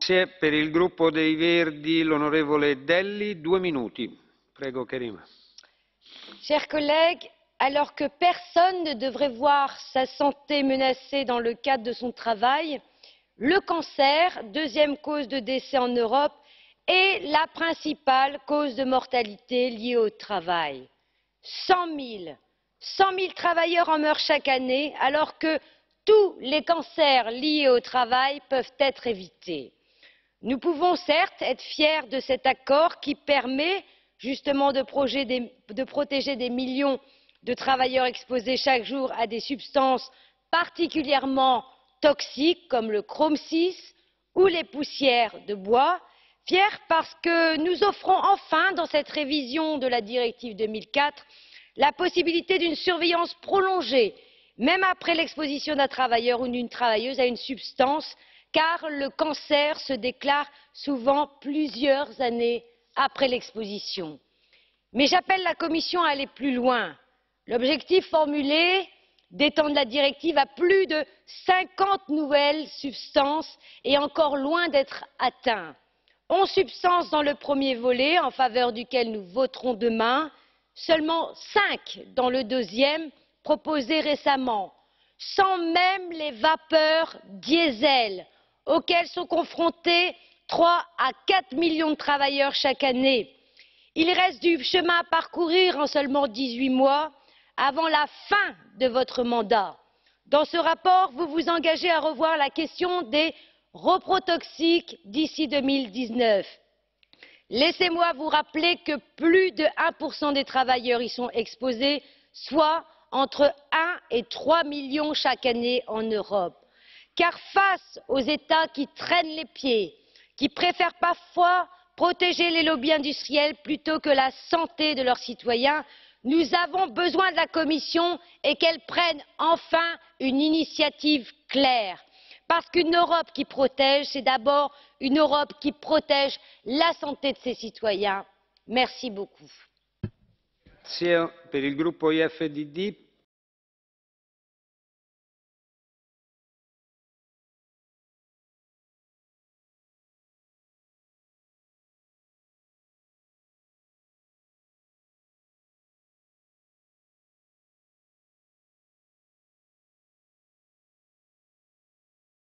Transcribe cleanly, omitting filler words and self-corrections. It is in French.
Grazie. Per il gruppo dei Verdi, l'onorevole Delli, 2 minuti. Prego, Karima. Chers collègues, alors que personne ne devrait voir sa santé menacée dans le cadre de son travail, le cancer, deuxième cause de décès en Europe, est la principale cause de mortalité liée au travail. 100 000 travailleurs en meurent chaque année, alors que tous les cancers liés au travail peuvent être évités. Nous pouvons certes être fiers de cet accord qui permet justement de protéger des millions de travailleurs exposés chaque jour à des substances particulièrement toxiques comme le chrome 6 ou les poussières de bois. Fiers parce que nous offrons enfin, dans cette révision de la directive 2004, la possibilité d'une surveillance prolongée, même après l'exposition d'un travailleur ou d'une travailleuse à une substance, car le cancer se déclare souvent plusieurs années après l'exposition. Mais j'appelle la Commission à aller plus loin. L'objectif formulé d'étendre la directive à plus de 50 nouvelles substances est encore loin d'être atteint. 11 substances dans le premier volet, en faveur duquel nous voterons demain, seulement 5 dans le deuxième, proposé récemment, sans même les vapeurs diesel, auxquelles sont confrontés 3 à 4 millions de travailleurs chaque année. Il reste du chemin à parcourir en seulement 18 mois avant la fin de votre mandat. Dans ce rapport, vous vous engagez à revoir la question des reprotoxiques d'ici 2019. Laissez-moi vous rappeler que plus de 1% des travailleurs y sont exposés, soit entre 1 et 3 millions chaque année en Europe. Car face aux États qui traînent les pieds, qui préfèrent parfois protéger les lobbies industriels plutôt que la santé de leurs citoyens, nous avons besoin de la Commission et qu'elle prenne enfin une initiative claire. Parce qu'une Europe qui protège, c'est d'abord une Europe qui protège la santé de ses citoyens. Merci beaucoup. Grazie. Per il gruppo IFDD,